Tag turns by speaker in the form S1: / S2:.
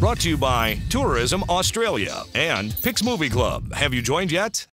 S1: Brought to you by Tourism Australia and Pix Movie Club. Have you joined yet?